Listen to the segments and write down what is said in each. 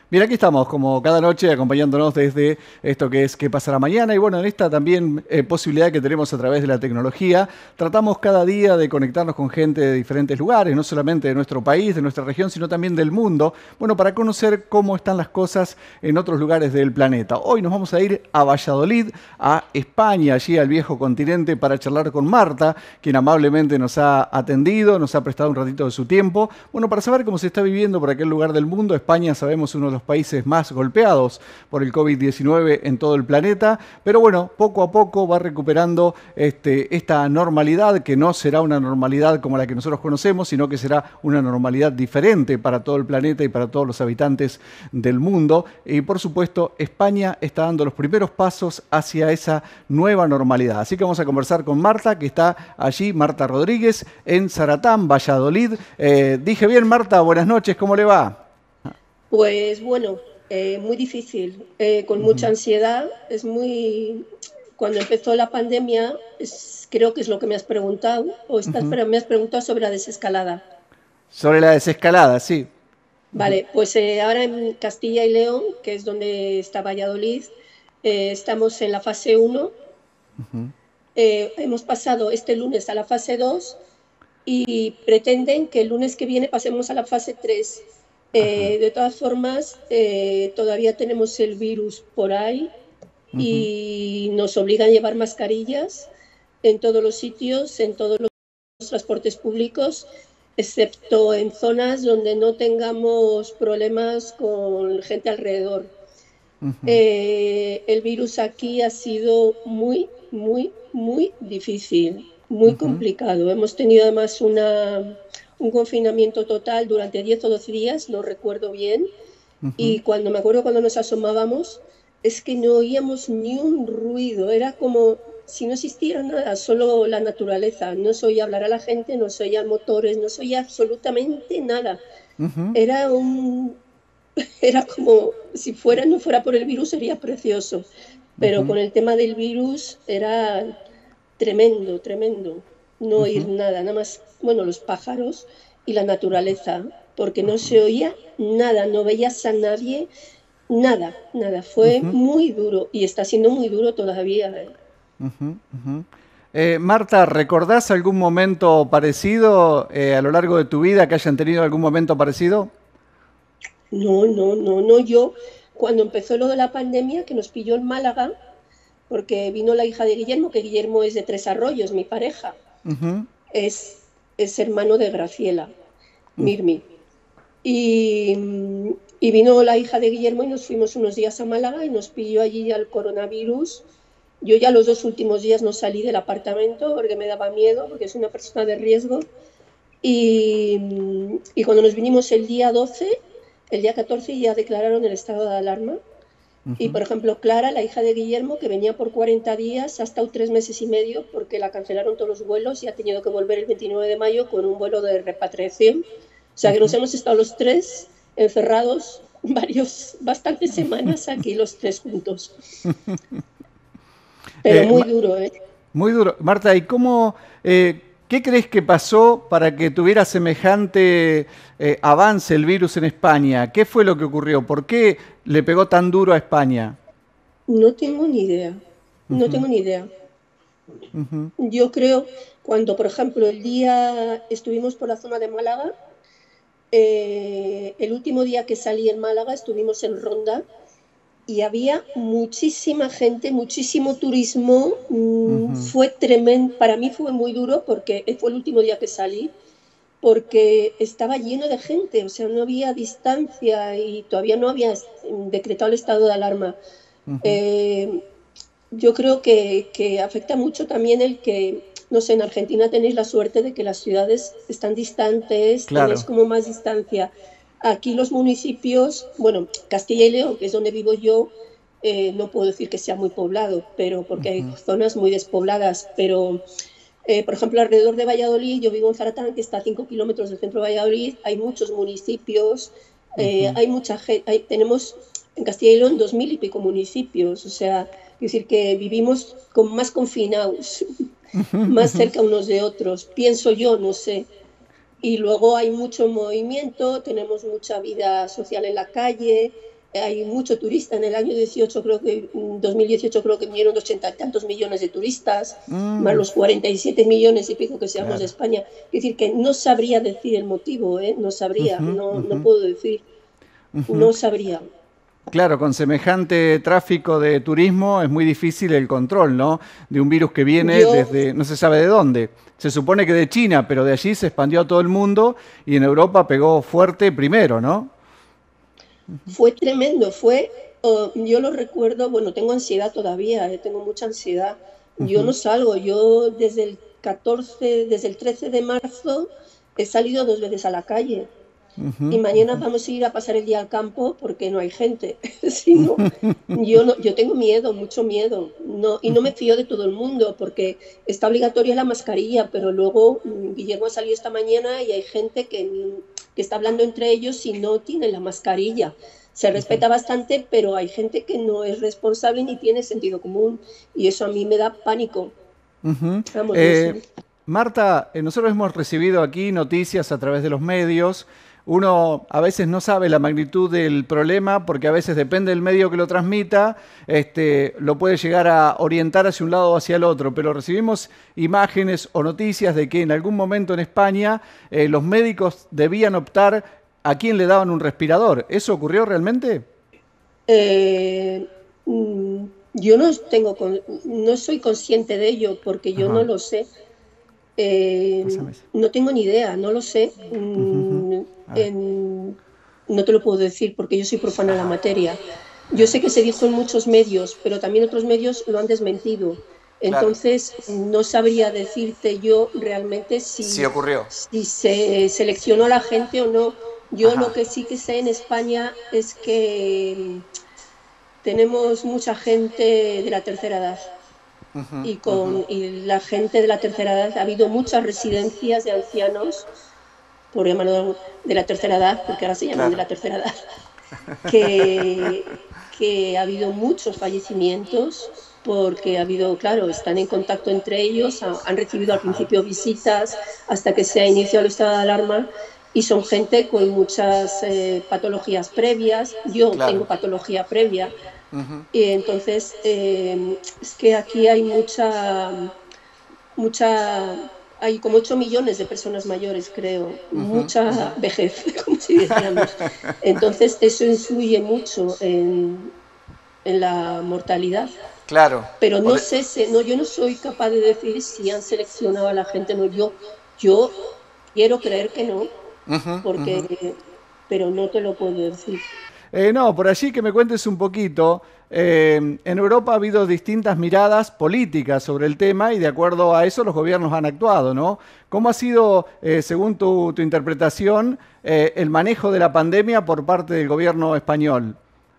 Mira, aquí estamos, como cada noche, acompañándonos desde esto que es ¿Qué pasará mañana? Y bueno, en esta también posibilidad que tenemos a través de la tecnología, tratamos cada día de conectarnos con gente de diferentes lugares, no solamente de nuestro país, de nuestra región, sino también del mundo, bueno, para conocer cómo están las cosas en otros lugares del planeta. Hoy nos vamos a ir a Valladolid, a España, allí al viejo continente, para charlar con Marta, quien amablemente nos ha atendido, nos ha prestado un ratito de su tiempo, bueno, para saber cómo se está viviendo por aquel lugar del mundo. España, sabemos, uno de los países más golpeados por el COVID-19 en todo el planeta, pero bueno, poco a poco va recuperando esta normalidad, que no será una normalidad como la que nosotros conocemos, sino que será una normalidad diferente para todo el planeta y para todos los habitantes del mundo. Y por supuesto, España está dando los primeros pasos hacia esa nueva normalidad. Así que vamos a conversar con Marta, que está allí, Marta Rodríguez, en Zaratán, Valladolid. Dije bien, Marta, buenas noches, ¿cómo le va? Pues bueno, muy difícil, con mucha ansiedad. Es muy. Cuando empezó la pandemia, creo que es lo que me has preguntado, pero me has preguntado sobre la desescalada. Sobre la desescalada, sí. Vale, pues ahora en Castilla y León, que es donde está Valladolid, estamos en la fase 1. Hemos pasado este lunes a la fase 2 y pretenden que el lunes que viene pasemos a la fase 3. Ajá. De todas formas, todavía tenemos el virus por ahí Ujú. y nos obligan a llevar mascarillas en todos los sitios, en todos los transportes públicos, excepto en zonas donde no tengamos problemas con gente alrededor. Ujú. El virus aquí ha sido muy, muy, muy difícil, muy Ujú. complicado. Hemos tenido además un confinamiento total durante 10 o 12 días, no recuerdo bien, Ujú. y cuando me acuerdo cuando nos asomábamos, es que no oíamos ni un ruido, era como si no existiera nada, solo la naturaleza. No se oía hablar a la gente, no se oían motores, no se oía absolutamente nada. Ujú. Era un, era como si no fuera por el virus sería precioso, pero Ujú. con el tema del virus era tremendo, tremendo. No oír Ujú. nada, nada más, bueno, los pájaros y la naturaleza, porque no se oía nada, no veías a nadie, nada, nada. Fue Ujú. muy duro y está siendo muy duro todavía. Ujú. Ujú. Marta, ¿recordás algún momento parecido a lo largo de tu vida que hayan tenido algún momento parecido? No, no, no, no. Yo, cuando empezó lo de la pandemia, que nos pilló en Málaga, porque vino la hija de Guillermo, que Guillermo es de Tres Arroyos, mi pareja, Ujú. es, es hermano de Graciela, Mirmi. Y vino la hija de Guillermo y nos fuimos unos días a Málaga y nos pilló allí ya el coronavirus. Yo ya los 2 últimos días no salí del apartamento porque me daba miedo, porque es una persona de riesgo. Y cuando nos vinimos el día 12, el día 14 ya declararon el estado de alarma. Y, Ujú. por ejemplo, Clara, la hija de Guillermo, que venía por 40 días, ha estado 3 meses y medio porque la cancelaron todos los vuelos y ha tenido que volver el 29 de mayo con un vuelo de repatriación. O sea que nos Ujú. hemos estado los tres encerrados bastantes semanas aquí los tres juntos. Pero Eh, muy Ma- duro, ¿eh? Muy duro. Marta, ¿y qué crees que pasó para que tuviera semejante avance el virus en España? ¿Qué fue lo que ocurrió? ¿Por qué le pegó tan duro a España? No tengo ni idea, no Ujú. tengo ni idea. Ujú. Yo creo, cuando, por ejemplo, el día estuvimos por la zona de Málaga, el último día que salí en Málaga estuvimos en Ronda y había muchísima gente, muchísimo turismo. Ujú. Fue tremendo, para mí fue muy duro porque fue el último día que salí, porque estaba lleno de gente, o sea, no había distancia y todavía no había decretado el estado de alarma. Ujú. Eh, yo creo que afecta mucho también el que, no sé, en Argentina tenéis la suerte de que las ciudades están distantes, tenéis Claro. como más distancia. Aquí los municipios, bueno, Castilla y León, que es donde vivo yo, no puedo decir que sea muy poblado, pero porque hay Ujú. zonas muy despobladas, pero por ejemplo, alrededor de Valladolid, yo vivo en Zaratán, que está a 5 kilómetros del centro de Valladolid, hay muchos municipios, Ujú. hay mucha gente, tenemos en Castilla y León 2000 y pico municipios, o sea, es decir, que vivimos más confinados, Ujú. más Ujú. cerca unos de otros, pienso yo, no sé. Y luego hay mucho movimiento, tenemos mucha vida social en la calle, hay mucho turista. En el año 18, creo que 2018 creo que vinieron 80 y tantos millones de turistas, más Mm, los 47 millones y pico que seamos de claro. España. Es decir, que no sabría decir el motivo, ¿eh? No sabría, Ujú, no ujú, puedo decir, ujú. no sabría. Claro, con semejante tráfico de turismo es muy difícil el control, ¿no? De un virus que viene Yo desde, no se sabe de dónde. Se supone que de China, pero de allí se expandió a todo el mundo y en Europa pegó fuerte primero, ¿no? Fue tremendo, yo lo recuerdo, bueno, tengo ansiedad todavía, tengo mucha ansiedad. Yo no salgo, yo desde el 13 de marzo he salido 2 veces a la calle y Ujú, mañana vamos a ir a pasar el día al campo porque no hay gente. Si no, yo no, yo tengo miedo, mucho miedo, no, y no me fío de todo el mundo porque está obligatoria la mascarilla, pero luego Guillermo ha salido esta mañana y hay gente que está hablando entre ellos y no tienen la mascarilla. Se respeta bastante, pero hay gente que no es responsable ni tiene sentido común y eso a mí me da pánico. ujú. Vamos, no Eh, sé. Marta, nosotros hemos recibido aquí noticias a través de los medios. Uno a veces no sabe la magnitud del problema porque a veces depende del medio que lo transmita, lo puede llegar a orientar hacia un lado o hacia el otro, pero recibimos imágenes o noticias de que en algún momento en España los médicos debían optar a quién le daban un respirador. ¿Eso ocurrió realmente? Eh, yo no soy consciente de ello porque yo no Ajá, lo sé. pásame eso. No tengo ni idea, no lo sé. Ujú, ujú. A ver. No te lo puedo decir porque yo soy profana en la Ajá, materia. Yo claro, sé que se dijo en muchos medios, pero también otros medios lo han desmentido. claro. Entonces, no sabría decirte yo realmente Sí si, ocurrió. si se seleccionó a la gente o no. Yo lo Ajá. que sí que sé en España es que tenemos mucha gente de la tercera edad y la gente de la tercera edad, ha habido muchas residencias de ancianos, por llamarlo de la tercera edad, porque ahora se llaman de Claro. la tercera edad, que ha habido muchos fallecimientos porque ha habido, claro, están en contacto entre ellos, han recibido al Ajá. principio visitas hasta que se ha iniciado el estado de alarma y son gente con muchas patologías previas. Yo Claro. tengo patología previa y entonces es que aquí hay hay como 8 millones de personas mayores, creo, mucha vejez, como si decíamos. Entonces, eso influye mucho en la mortalidad. Claro. Pero O no de- sé, no, yo no soy capaz de decir si han seleccionado a la gente, no, yo quiero creer que no, pero no te lo puedo decir. No, por allí que me cuentes un poquito. En Europa ha habido distintas miradas políticas sobre el tema y de acuerdo a eso los gobiernos han actuado, ¿no? ¿Cómo ha sido, según tu interpretación, el manejo de la pandemia por parte del gobierno español?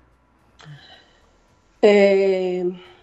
Eh,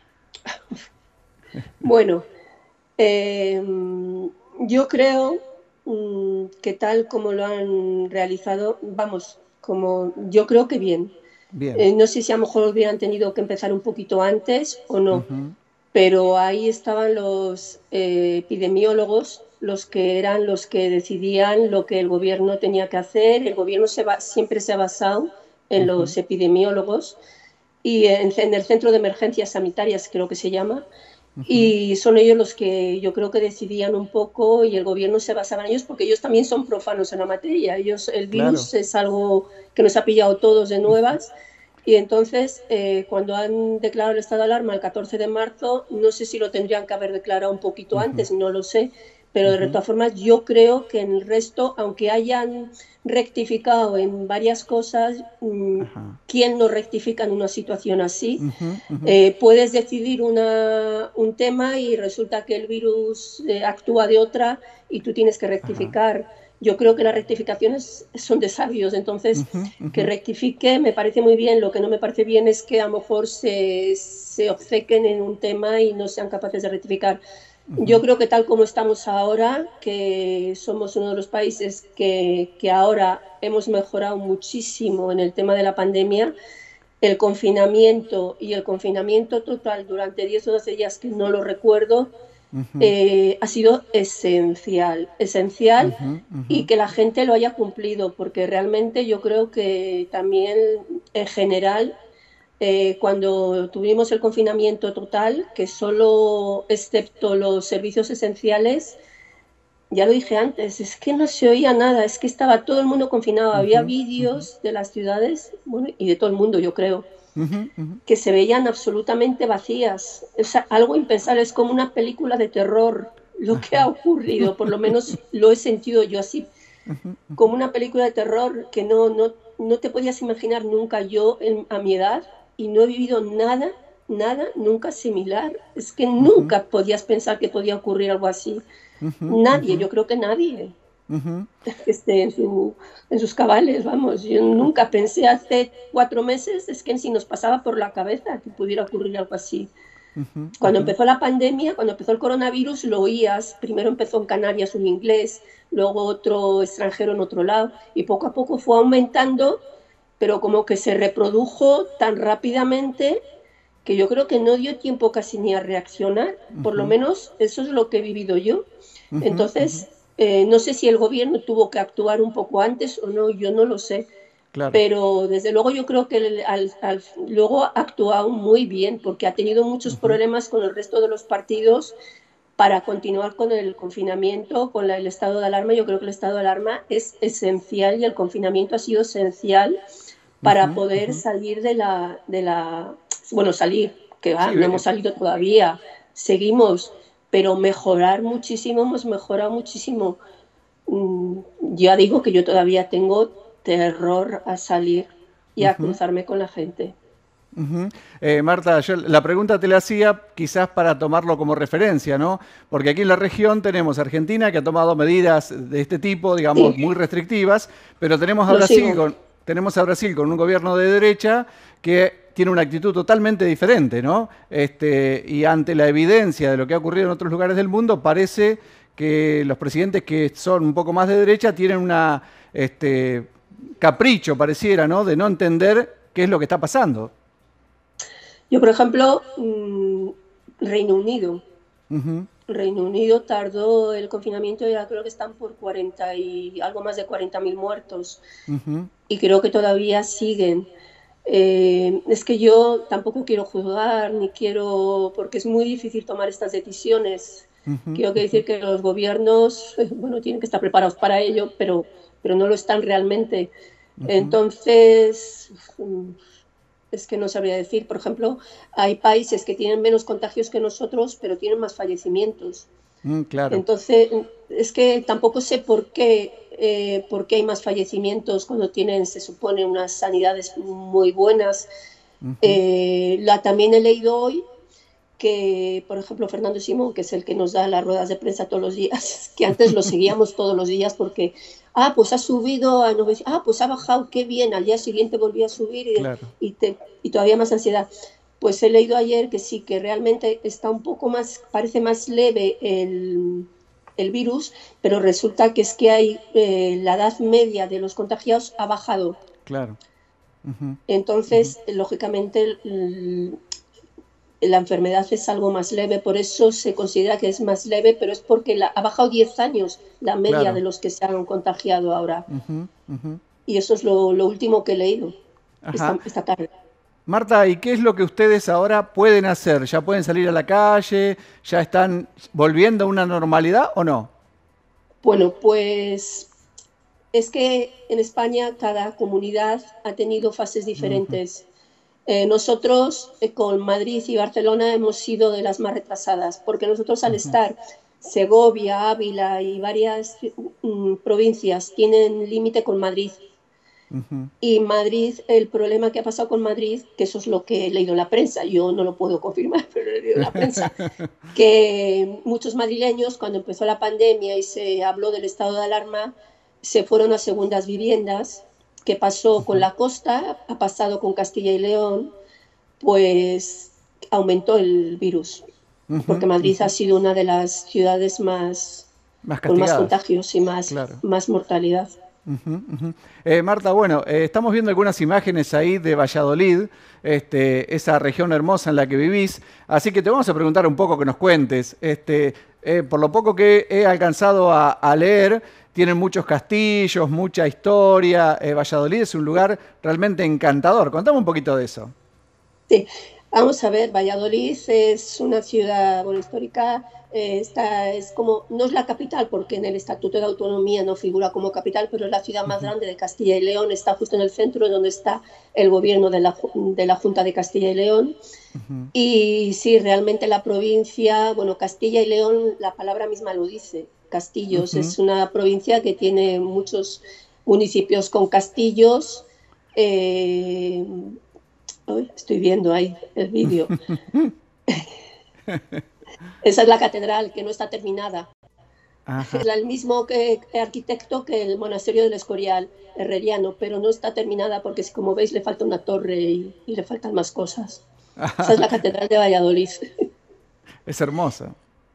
bueno, Eh, yo creo que tal como lo han realizado, vamos, como yo creo que bien. Bien. No sé si a lo mejor hubieran tenido que empezar un poquito antes o no, Ujú, pero ahí estaban los epidemiólogos, los que eran los que decidían lo que el gobierno tenía que hacer. El gobierno siempre se ha basado en ujú, los epidemiólogos y en el centro de emergencias sanitarias, creo que se llama, ujú. y son ellos los que yo creo que decidían un poco y el gobierno se basaba en ellos porque ellos también son profanos en la materia. El Claro. virus es algo que nos ha pillado todos de nuevas y entonces cuando han declarado el estado de alarma el 14 de marzo, no sé si lo tendrían que haber declarado un poquito Ujú, antes, no lo sé, pero de ujú. todas formas yo creo que en el resto, aunque hayan rectificado en varias cosas, Ajá. ¿quién no rectifica en una situación así? Ujú, ujú. Puedes decidir un tema y resulta que el virus actúa de otra y tú tienes que Ajá. rectificar. Yo creo que las rectificaciones son de sabios, entonces Ujú, que ujú, rectifique me parece muy bien. Lo que no me parece bien es que a lo mejor se obcequen en un tema y no sean capaces de rectificar. Yo ujú. creo que tal como estamos ahora, que somos uno de los países que ahora hemos mejorado muchísimo en el tema de la pandemia, el confinamiento total durante 10 o 12 días, que no lo recuerdo, Ujú, ha sido esencial, esencial, ujú, ujú, y que la gente lo haya cumplido, porque realmente yo creo que también en general, cuando tuvimos el confinamiento total, que solo, excepto los servicios esenciales, ya lo dije antes, es que no se oía nada, es que estaba todo el mundo confinado, había ujú, ujú, vídeos de las ciudades, bueno, y de todo el mundo, yo creo, ujú, ujú. que se veían absolutamente vacías. Es algo impensable, es como una película de terror lo que ha Ajá. ocurrido, por lo menos lo he sentido yo así, Ujú, ujú. como una película de terror que no te podías imaginar nunca yo a mi edad, y no he vivido nada, nada, nunca similar. Es que Ujú, nunca podías pensar que podía ocurrir algo así. ujú, Nadie, ujú, yo creo que nadie ujú. que esté en sus cabales, vamos. Yo nunca pensé hace 4 meses, es que si nos pasaba por la cabeza que pudiera ocurrir algo así. Ujú, Cuando ujú. empezó la pandemia, cuando empezó el coronavirus, lo oías. Primero empezó en Canarias un inglés, luego otro extranjero en otro lado, y poco a poco fue aumentando, pero como que se reprodujo tan rápidamente que yo creo que no dio tiempo casi ni a reaccionar. Por lo Ujú, menos eso es lo que he vivido yo. ujú, ujú. Entonces, no sé si el gobierno tuvo que actuar un poco antes o no, yo no lo sé, Claro. pero desde luego yo creo que luego ha actuado muy bien, porque ha tenido muchos Ujú, problemas con el resto de los partidos para continuar con el confinamiento, con el estado de alarma. Yo creo que el estado de alarma es esencial, y el confinamiento ha sido esencial para ujú, poder ujú. salir bueno, salir, que va, Sí, no hemos salido todavía, seguimos, pero mejorar muchísimo, hemos mejorado muchísimo. Ya digo que yo todavía tengo terror a salir y a ujú, cruzarme con la gente. ujú. Marta, yo la pregunta te la hacía quizás para tomarlo como referencia, ¿no? Porque aquí en la región tenemos a Argentina que ha tomado medidas de este tipo, digamos, Sí, muy restrictivas, pero lo sigo. tenemos a Brasil con un gobierno de derecha que tiene una actitud totalmente diferente, ¿no? Y ante la evidencia de lo que ha ocurrido en otros lugares del mundo, parece que los presidentes que son un poco más de derecha tienen una capricho, pareciera, ¿no? De no entender qué es lo que está pasando. Yo, por ejemplo, Reino Unido. Ujú, Reino Unido tardó el confinamiento, ya creo que están por 40 y algo más de 40.000 muertos, ujú, y creo que todavía siguen. Es que yo tampoco quiero juzgar, ni quiero, porque es muy difícil tomar estas decisiones. ujú, Quiero que ujú, decir que los gobiernos, bueno, tienen que estar preparados para ello, pero no lo están realmente. ujú. Entonces, es que no sabría decir. Por ejemplo, hay países que tienen menos contagios que nosotros, pero tienen más fallecimientos. Claro. Entonces, es que tampoco sé por qué hay más fallecimientos cuando tienen, se supone, unas sanidades muy buenas. Ujú, También he leído hoy que, por ejemplo, Fernando Simón, que es el que nos da las ruedas de prensa todos los días, que antes lo seguíamos todos los días porque, pues ha subido a 900, pues ha bajado, qué bien, al día siguiente volvió a subir, claro. y todavía más ansiedad. Pues he leído ayer que sí, que realmente está un poco más, parece más leve el virus, pero resulta que es que la edad media de los contagiados ha bajado. Claro. Ujú, ujú. Entonces, lógicamente, la enfermedad es algo más leve, por eso se considera que es más leve, pero es porque ha bajado 10 años la media de Claro. los que se han contagiado ahora. Ujú, ujú. Y eso es lo último que he leído Ajá. esta tarde. Marta, ¿y qué es lo que ustedes ahora pueden hacer? ¿Ya pueden salir a la calle? ¿Ya están volviendo a una normalidad o no? Bueno, pues es que en España cada comunidad ha tenido fases Ujú, diferentes. Nosotros con Madrid y Barcelona hemos sido de las más retrasadas, porque nosotros, al ujú, estar Segovia, Ávila y varias provincias tienen límite con Madrid. ujú, Y Madrid, el problema que ha pasado con Madrid, que eso es lo que he leído en la prensa, yo no lo puedo confirmar, pero he leído en la prensa, que muchos madrileños, cuando empezó la pandemia y se habló del estado de alarma, se fueron a segundas viviendas. ¿Qué pasó con ujú, la costa? Ha pasado con Castilla y León, pues aumentó el virus, porque ujú, Madrid ha ujú. sido una de las ciudades Más con más castigadas. contagios y Claro. más mortalidad. Ujú, ujú. Marta, bueno, estamos viendo algunas imágenes ahí de Valladolid, esa región hermosa en la que vivís, así que te vamos a preguntar un poco que nos cuentes. Por lo poco que he alcanzado a leer, tienen muchos castillos, mucha historia. Valladolid es un lugar realmente encantador. Contame un poquito de eso. Sí, vamos a ver, Valladolid es una ciudad, bueno, histórica, es como, no es la capital porque en el Estatuto de Autonomía no figura como capital, pero es la ciudad más Ujú, grande de Castilla y León, está justo en el centro donde está el gobierno de la Junta de Castilla y León. ujú, Y sí, realmente la provincia, bueno, Castilla y León, la palabra misma lo dice, castillos, ujú. es una provincia que tiene muchos municipios con castillos. eh, Uy, estoy viendo ahí el vídeo. Esa es la catedral que no está terminada. Es Ajá. el mismo arquitecto que el monasterio del Escorial herreriano, pero no está terminada porque, como veis, le falta una torre y le faltan más cosas. Esa es la catedral de Valladolid. Es hermosa,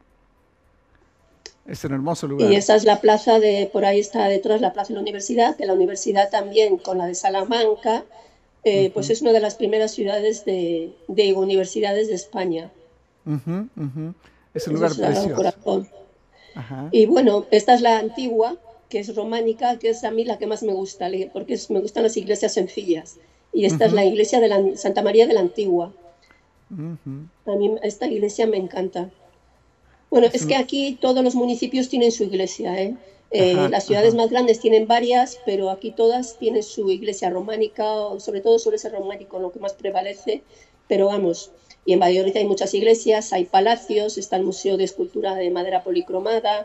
es un hermoso Y lugar. esa es la plaza de, por ahí está detrás la plaza de la universidad, que la universidad también con la de Salamanca, pues Ujú, es una de las primeras ciudades de universidades de España. ujú, ujú. Es un Eso lugar es Sagrado precioso. Corazón. Ajá. Y bueno, esta es la antigua, que es románica, que es a mí la que más me gusta, porque me gustan las iglesias sencillas. Y esta es la Ujú, iglesia de Santa María de la Antigua. ujú. A mí esta iglesia me encanta. Bueno, Es es que un- aquí todos los municipios tienen su iglesia, ¿eh? Ajá, Las ciudades ajá. más grandes tienen varias, pero aquí todas tienen su iglesia románica, o sobre todo suele ser románico lo que más prevalece, pero vamos, y en Valladolid hay muchas iglesias, hay palacios, está el Museo de Escultura de Madera Policromada,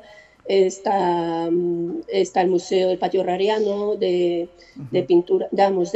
está el Museo del Patio Rariano de Ujú, pintura, digamos,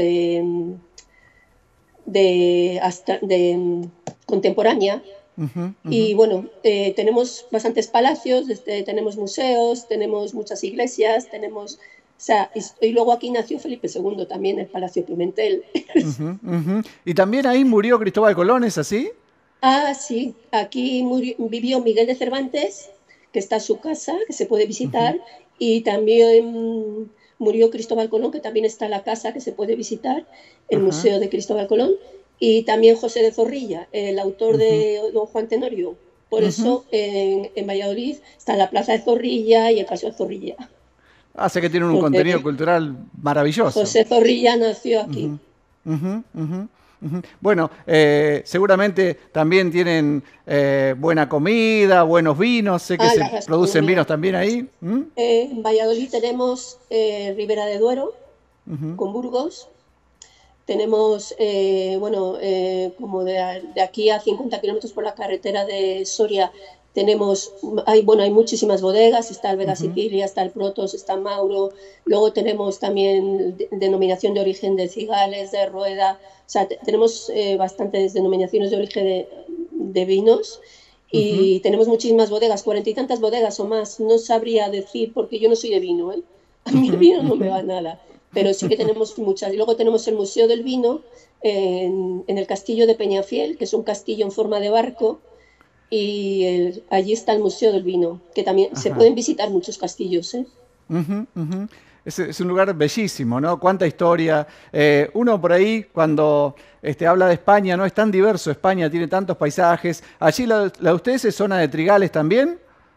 de contemporánea. ujú, ujú. Y bueno, tenemos bastantes palacios, tenemos museos, tenemos muchas iglesias, tenemos... O sea, y luego aquí nació Felipe II también, el Palacio Pimentel. Ujú, ujú. Y también ahí murió Cristóbal Colón, ¿es así? Ah, sí, aquí vivió Miguel de Cervantes, que está en su casa, que se puede Ujú, visitar, y también murió Cristóbal Colón, que también está en la casa, que se puede visitar, el ajá, Museo de Cristóbal Colón, y también José de Zorrilla, el autor ujú, de Don Juan Tenorio. Por ujú. eso en Valladolid está la Plaza de Zorrilla y el Paseo de Zorrilla, Hace que tienen un contenido porque cultural maravilloso. José Zorrilla nació aquí. Ujú, ujú, ujú, ujú. Bueno, seguramente también tienen buena comida, buenos vinos. Sé que Ah, se la producen vinos gastronomía. también ahí. ¿Mm? En Valladolid tenemos Ribera de Duero, Ujú, con Burgos. Tenemos, bueno, como de aquí a 50 kilómetros por la carretera de Soria, tenemos, bueno, hay muchísimas bodegas, está el Vega ujú, Sicilia, está el Protos, está Mauro, luego tenemos también denominación de origen de Cigales, de Rueda, o sea, tenemos bastantes denominaciones de origen de vinos ujú, y tenemos muchísimas bodegas, 40 y tantas bodegas o más, no sabría decir porque yo no soy de vino, ¿eh? A mí el ujú, vino no me ujú. va nada, pero sí que tenemos muchas. Y luego tenemos el Museo del Vino en el Castillo de Peñafiel, que es un castillo en forma de barco, y allí está el Museo del Vino, que también se Ajá. pueden visitar muchos castillos, ¿eh? Ujú, ujú. Es un lugar bellísimo, ¿no? Cuánta historia. Uno por ahí, cuando habla de España, no es tan diverso. España tiene tantos paisajes. Allí la de ustedes es zona de trigales también.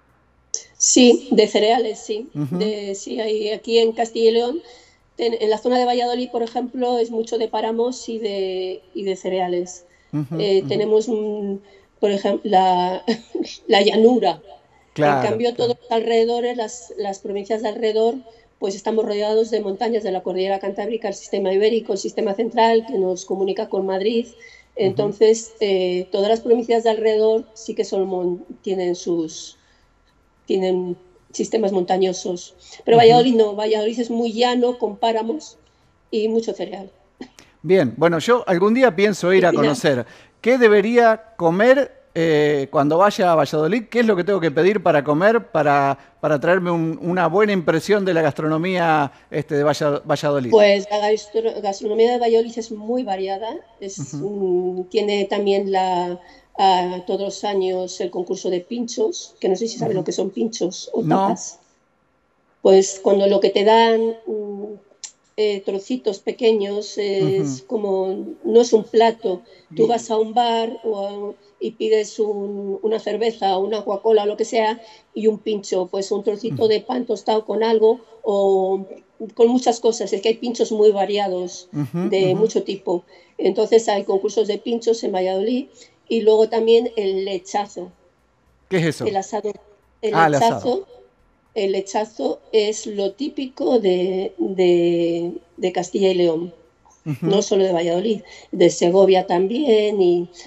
Sí, de cereales, sí. Ujú, Sí, hay, aquí en Castilla y León, en la zona de Valladolid, por ejemplo, es mucho de páramos y de cereales. ujú, ujú. Tenemos, por ejemplo, la llanura. En Claro, cambio, todos claro. los alrededores, las provincias de alrededor, pues estamos rodeados de montañas de la cordillera Cantábrica, el sistema ibérico, el sistema central que nos comunica con Madrid. Ujú, Entonces, todas las provincias de alrededor sí que tienen sistemas montañosos. Pero ujú. Valladolid no, Valladolid es muy llano, con páramos y mucho cereal. Bien, bueno, yo algún día pienso Y ir a final, conocer qué debería comer cuando vaya a Valladolid, qué es lo que tengo que pedir para comer para traerme una buena impresión de la gastronomía de Valladolid. pues la gastronomía de Valladolid es muy variada. Ujú. Tiene también todos los años el concurso de pinchos, que no sé si sabe lo Ujú. que son pinchos o No, tapas. pues cuando lo que te dan trocitos pequeños es como, no es un plato, tú vas a un bar y pides una cerveza, una Coca-Cola o lo que sea y un pincho, pues un trocito de pan tostado con algo o con muchas cosas, es que hay pinchos muy variados de mucho tipo, entonces hay concursos de pinchos en Valladolid y luego también el lechazo. ¿Qué es eso? El asado, el Ah, el asado. lechazo, el lechazo es lo típico de Castilla y León, no solo de Valladolid, de Segovia también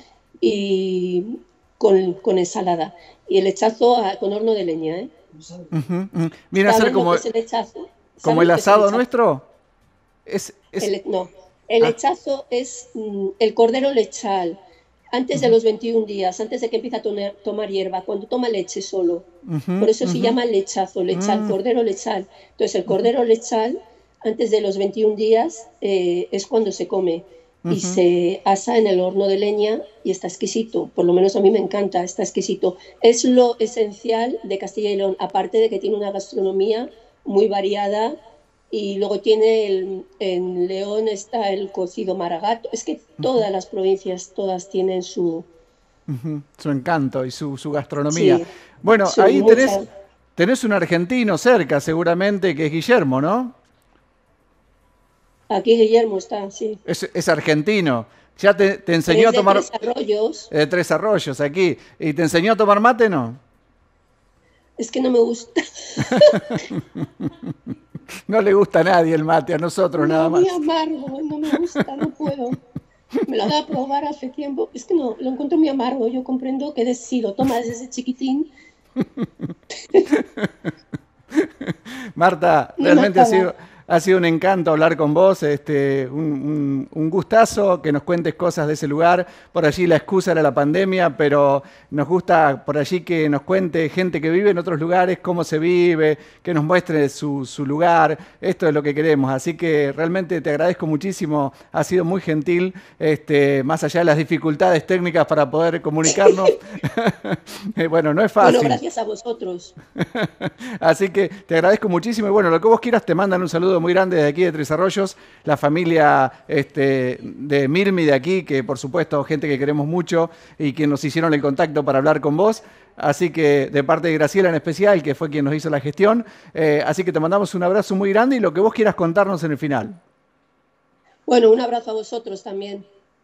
y con ensalada. Y el lechazo con horno de leña, ¿eh? Viene a ser ¿Sabes lo que es el lechazo? como ¿Sabes el lo que es el asado lechazo? nuestro. No, el Ah, lechazo es el cordero lechal. Antes de los 21 días, antes de que empiece a tomar hierba, cuando toma leche solo. Por eso se llama lechazo, lechal, cordero lechal. Entonces, el cordero lechal, antes de los 21 días, es cuando se come y se asa en el horno de leña y está exquisito. Por lo menos a mí me encanta, está exquisito. Es lo esencial de Castilla y León, aparte de que tiene una gastronomía muy variada y luego tiene en León está el cocido maragato. Es que todas las provincias, todas tienen su encanto y su gastronomía. sí, Bueno, su ahí mucha. tenés un argentino cerca, seguramente, que es Guillermo, ¿no? Aquí Guillermo está, sí. Es argentino. Ya te enseñó Es a de tomar Tres Arroyos. Tres Arroyos aquí. ¿Y te enseñó a tomar mate, no? Es que no me gusta. No le gusta a nadie el mate, a nosotros nada No, muy más. amargo, no me gusta, no puedo. Me lo da a probar hace tiempo. Es que no, lo encuentro muy amargo. Yo comprendo que si lo tomas desde chiquitín, Marta, no me realmente acaba. ha sido un encanto hablar con vos, un gustazo que nos cuentes cosas de ese lugar. Por allí la excusa era la pandemia, pero nos gusta por allí que nos cuente gente que vive en otros lugares, cómo se vive, que nos muestre su lugar. Esto es lo que queremos. Así que realmente te agradezco muchísimo, ha sido muy gentil, más allá de las dificultades técnicas para poder comunicarnos. Bueno, no es Bueno, fácil. gracias a vosotros. Así que te agradezco muchísimo y bueno, lo que vos quieras te mandan un saludo muy grande de aquí de Tres Arroyos, la familia de Mirmi de aquí, que por supuesto gente que queremos mucho y que nos hicieron el contacto para hablar con vos. Así que de parte de Graciela en especial, que fue quien nos hizo la gestión. Así que te mandamos un abrazo muy grande y lo que vos quieras contarnos en el final. Bueno, un abrazo a vosotros también.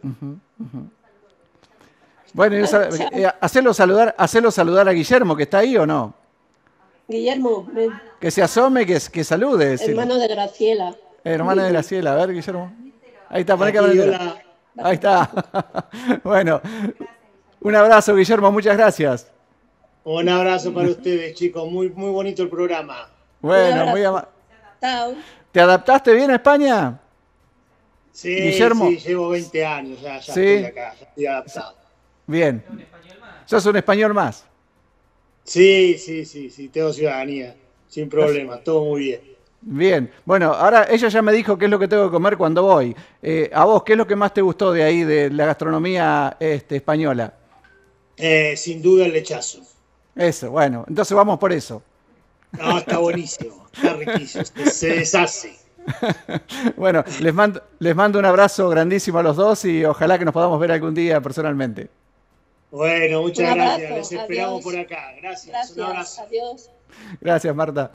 Bueno, Vale, chao. hacelo saludar a Guillermo, que está ahí o no. Guillermo, ven, Que se asome, que salude, decirle. hermano de Graciela. Hermana de Graciela, a ver, Guillermo. Ahí está, poné cámara Aquí, entera. hola. Ahí está. Bueno, un abrazo, Guillermo, muchas gracias. Un abrazo para ustedes, chicos. Muy, muy bonito el programa. Un Bueno, abrazo. Chao. ¿Te adaptaste bien a España, Sí, Guillermo? sí, llevo 20 años, ya Sí, estoy acá, ya estoy adaptado. bien. Sos un español más. Sí, sí, sí, sí, tengo ciudadanía, sin problema, todo muy bien. Bien. Bueno, ahora ella ya me dijo qué es lo que tengo que comer cuando voy. A vos, ¿qué es lo que más te gustó de ahí, de la gastronomía española? Sin duda el lechazo. Eso, bueno, entonces vamos por eso. No, está buenísimo, está riquísimo, se deshace. Bueno, les mando un abrazo grandísimo a los dos y ojalá que nos podamos ver algún día personalmente. Bueno, Un muchas gracias, abrazo. les esperamos Adiós. por acá. Gracias, un Gracias. abrazo. Adiós. Gracias, Marta.